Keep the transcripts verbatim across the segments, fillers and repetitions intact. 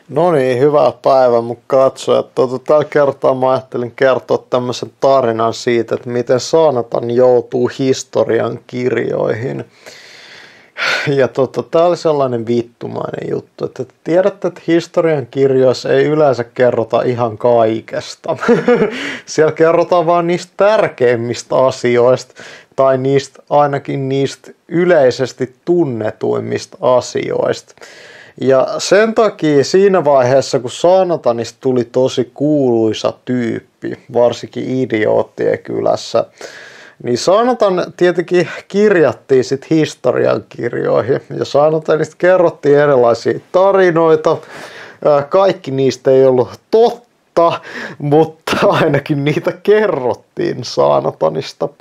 No niin, hyvää päivää mun katsojat. Tuota, tällä kertaa mä ajattelin kertoa tämmöisen tarinan siitä, että miten Saanatan joutuu historian kirjoihin. Ja tota, tää oli sellainen vittumainen juttu, että tiedätte, että historian kirjoissa ei yleensä kerrota ihan kaikesta. Siellä kerrotaan vaan niistä tärkeimmistä asioista, tai niistä, ainakin niistä yleisesti tunnetuimmista asioista. Ja sen takia siinä vaiheessa, kun Saanatanista tuli tosi kuuluisa tyyppi, varsinkin Idioottien kylässä, niin Saanatan tietenkin kirjattiin sit historian kirjoihin. Ja Saanatanista kerrottiin erilaisia tarinoita. Kaikki niistä ei ollut totta, mutta ainakin niitä kerrottiin Saanatanista.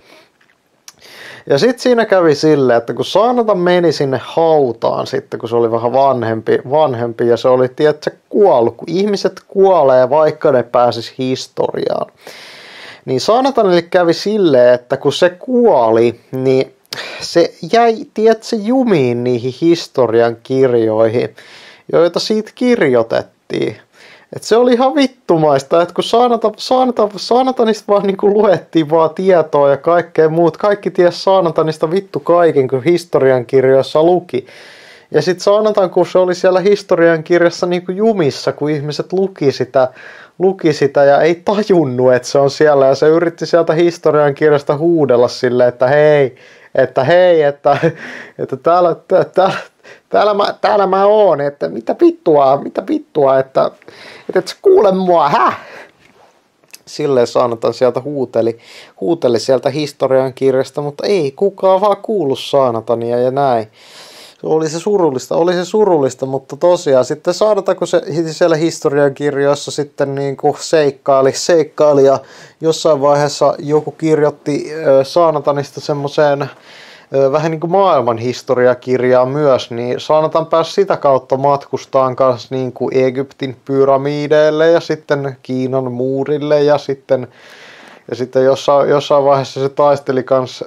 Ja sitten siinä kävi silleen, että kun Saanatan meni sinne hautaan sitten, kun se oli vähän vanhempi, vanhempi ja se oli, tiedätkö, kuollut, kun ihmiset kuolee, vaikka ne pääsis historiaan. Niin Saanatanille kävi silleen, että kun se kuoli, niin se jäi, tiedätkö, jumiin niihin historian kirjoihin, joita siitä kirjoitettiin. Et se oli ihan vittumaista, että kun Saanatan, Saanatan, Saanatanista vaan niinku luettiin vaan tietoa ja kaikkea muut, kaikki ties Saanatanista vittu kaiken, kun historiankirjoissa luki. Ja sitten Saanatan, kun se oli siellä historiankirjassa niinku jumissa, kun ihmiset luki sitä, luki sitä ja ei tajunnut, että se on siellä. Ja se yritti sieltä historiankirjasta huudella silleen, että hei, että hei, että, että täällä, täällä, täällä, mä, täällä mä oon, että mitä vittua, mitä vittua, että että et sä kuule mua, häh? Silleen Saanatan sieltä huuteli, huuteli sieltä historiankirjasta, mutta ei kukaan vaan kuullut Saanatania ja näin. Oli se surullista, oli se surullista, mutta tosiaan sitten Saanatan, kun se siellä historiankirjoissa sitten niin kuin seikkaili, seikkaili ja jossain vaiheessa joku kirjoitti Saanatanista semmoiseen vähän niin kuin maailmanhistoriakirjaa myös, niin Saanatan pääsi sitä kautta matkustaan kanssa niin kuin Egyptin pyramideille ja sitten Kiinan muurille ja sitten, ja sitten jossain, jossain vaiheessa se taisteli kanssa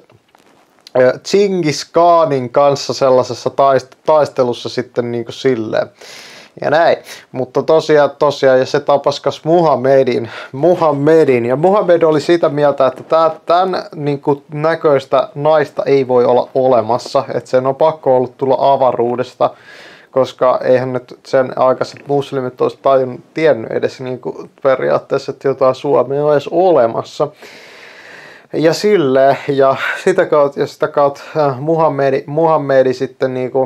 Džingis Khanin kanssa sellaisessa taistelussa sitten niin kuin silleen. Ja näin, mutta tosiaan, tosiaan ja se tapaskas Muhammedin, Muhammedin, ja Muhammed oli sitä mieltä, että tää, tämän niin kuin näköistä naista ei voi olla olemassa, että sen on pakko ollut tulla avaruudesta, koska eihän nyt sen aikaiset muslimit olisi tajunnut, tiennyt edes niin kuin periaatteessa, että jotain Suomea on edes olemassa. Ja silleen, ja sitä kautta, ja sitä kautta äh, Muhammedi, Muhammedi sitten niinku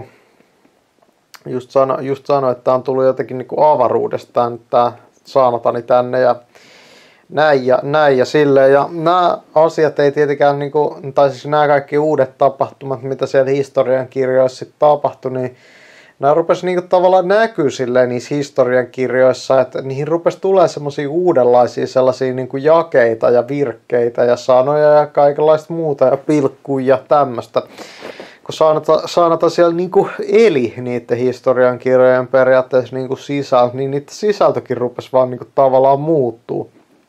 just sano, just sano, että on tullut jotenkin niinku avaruudesta tämä Saanatani tänne ja näin ja näin ja silleen. Ja nämä asiat ei tietenkään, niinku, tai siis nämä kaikki uudet tapahtumat, mitä siellä historiankirjoissa sitten tapahtui, niin nämä rupesi niinku tavallaan näkyy silleen niissä historiankirjoissa, että niihin rupesi tulemaan semmoisia uudenlaisia sellaisia niinku jakeita ja virkkeitä ja sanoja ja kaikenlaista muuta ja pilkkuja ja tämmöistä. Kun Saanatan siellä niinku eli niiden historiankirjojen periaatteessa niinku sisältö, niin niiden sisältökin rupesi vaan niinku tavallaan muuttuu.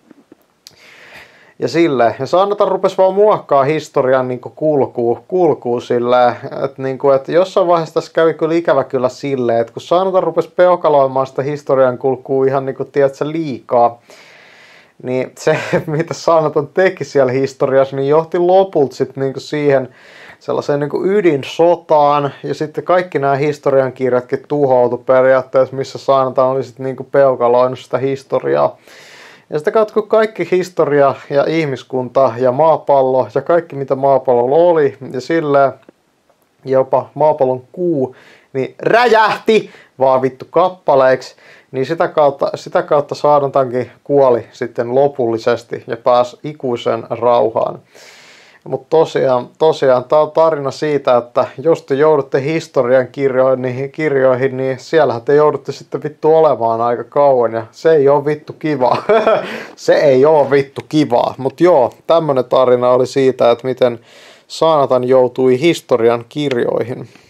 Ja silleen, ja Saanatan rupesi vaan muokkaa historian niinku kulkuu, kulkuu silleen, että niinku, et jossain vaiheessa tässä kävi kyllä ikävä kyllä silleen, että kun Saanatan rupesi peukaloimaan sitä historian kulkuu ihan niinku, tiedätkö, liikaa, niin se, mitä Saanatan teki siellä historiassa, niin johti lopulta sitten niinku siihen sellaiseen niinku ydinsotaan, ja sitten kaikki nämä historiankirjatkin tuhoutui periaatteessa, missä Saanatan oli sitten niinku peukaloinut sitä historiaa. Ja sitä kautta, kun kaikki historia ja ihmiskunta ja maapallo ja kaikki mitä maapallolla oli ja silleen jopa maapallon kuu, niin räjähti vaan vittu kappaleiksi, niin sitä kautta, sitä kautta Saanatankin kuoli sitten lopullisesti ja pääsi ikuiseen rauhaan. Mutta tosiaan, tosiaan tämä on tarina siitä, että jos te joudutte historian kirjoihin, niihin kirjoihin, niin siellähän te joudutte sitten vittu olemaan aika kauan ja se ei ole vittu kivaa. Se ei ole vittu kivaa. Mutta joo, tämmönen tarina oli siitä, että miten Saanatan joutui historian kirjoihin.